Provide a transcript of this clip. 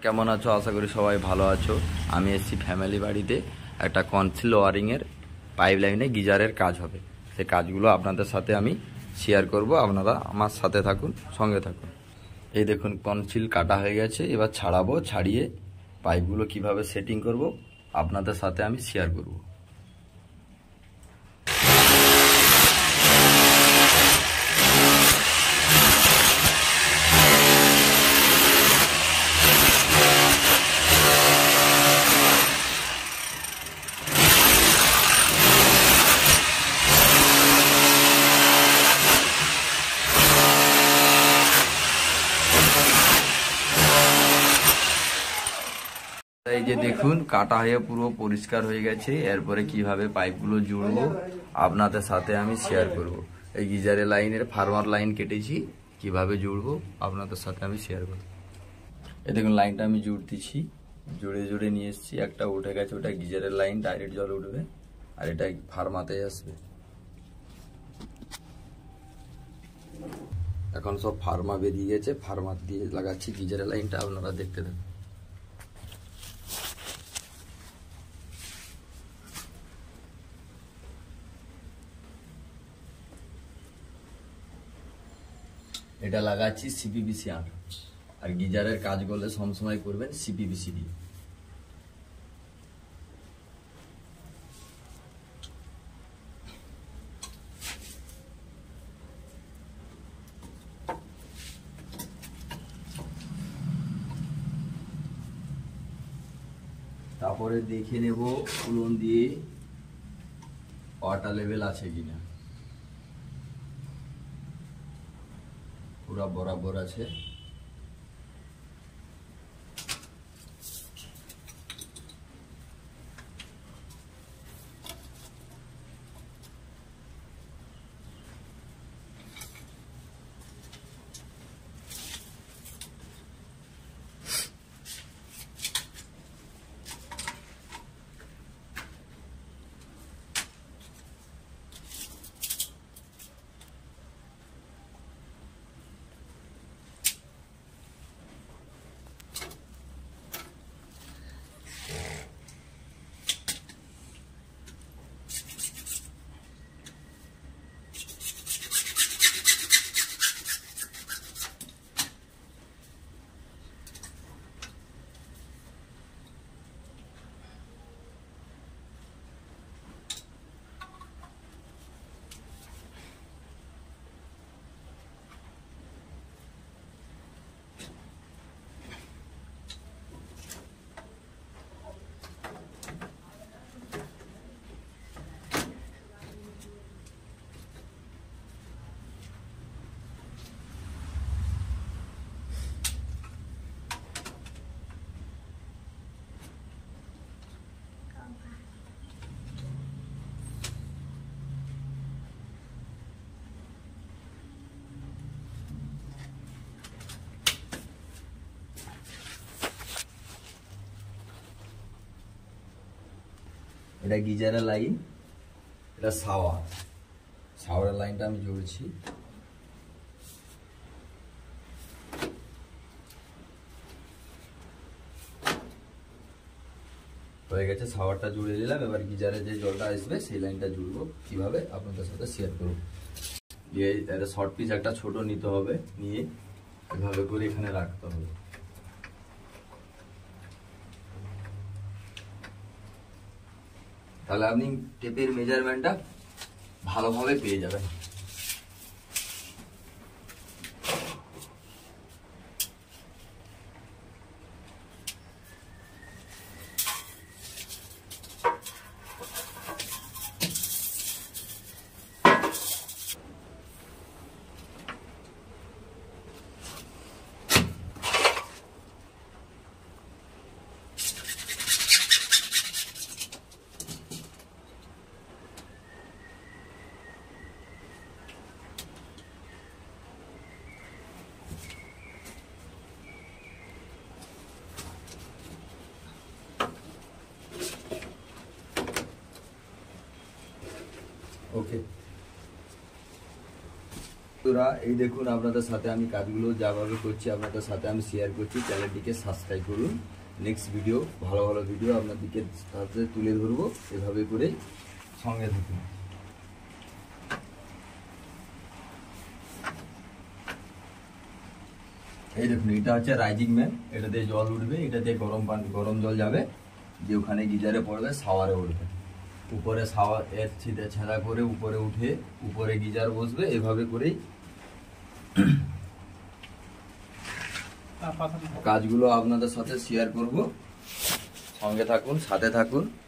কেমন আছো? আশা করি সবাই ভালো আছো। আমি এসেছি ফ্যামিলি বাড়িতে একটা কনসিল ওয়ারিংয়ের পাইপ লাইনে গিজারের কাজ হবে। সেই কাজগুলো আপনাদের সাথে আমি শেয়ার করব, আপনারা আমার সাথে থাকুন, সঙ্গে থাকুন। এই দেখুন কনসিল কাটা হয়ে গেছে, এবার ছাড়াবো। ছাড়িয়ে পাইপগুলো কিভাবে সেটিং করব আপনাদের সাথে আমি শেয়ার করব। এই যে দেখুন কাটা হয়ে পুরো পরিষ্কার হয়ে গেছে। এরপরে কিভাবে পাইপগুলো জুড়বো আপনাদের সাথে আমি শেয়ার করব। এই গিজারের লাইনের ফার্মার লাইন কেটেছি, কিভাবে জুড়বো আপনাদের সাথে আমি শেয়ার করব। এই দেখুন লাইনটা আমি জুড়তেছি, জুড়ে জুড়ে নিয়ে এসেছি। একটা উঠে গেছে, ওটা গিজারের লাইন, ডাইরেক্ট জল উঠবে, আর এটা ফার্মাতে আসবে। এখন সব ফার্মা বেরিয়ে গেছে, ফার্মা দিয়ে লাগাচ্ছি গিজারের লাইনটা, আপনারা দেখতে থাকুন। এটা লাগাচ্ছি সিপিবিসি আর গিজারের কাজ করলে সবসময় করবেন সিপিবিসি দিয়ে। তারপরে দেখে নেব উলন দিয়ে ওয়াটার লেভেল আছে কিনা, পুরা বরাবর আছে। এটা গিজারের লাইন, এটা শাওয়ারের লাইনটা আমি জুড়েছি। হয়ে গেছে, শাওয়ারটা জুড়ে দিলাম। এবার গিজারে যে জলটা আসবে সেই লাইনটা জুড়বো, কিভাবে আপনাদের সাথে শেয়ার করবো। দিয়ে এটা শর্ট পিস একটা ছোট নিতে হবে, নিয়ে এভাবে করে এখানে রাখতে হবে। তাহলে আপনি টেপের মেজারমেন্টটা ভালোভাবে পেয়ে যাবেন। ওকে। তোরা এই দেখুন আপনাদের সাথে আমি কাজগুলো যাভাবে করছি আপনাদের সাথে আমি শেয়ার করছি। চ্যানেলটিকে সাবস্ক্রাইব করুন। নেক্সট ভিডিও ভালো ভালো ভিডিও আপনাদেরকে সাথে তুলে ধরবো। এভাবে করে সঙ্গে থাকুন। এই দেখুন এটা হচ্ছে রাইজিং ম্যান, এটাতে জল উঠবে, এটাতে গরম জল যাবে, যে ওখানে গিজারে পড়বে, শাওয়ারে উঠবে। উপরে শাওয়ার এর ছিটে ছেঁড়া করে উপরে উঠে উপরে গিজার বসবে। এভাবে করেই কাজগুলো আপনাদের সাথে শেয়ার করব। সঙ্গে থাকুন, সাথে থাকুন।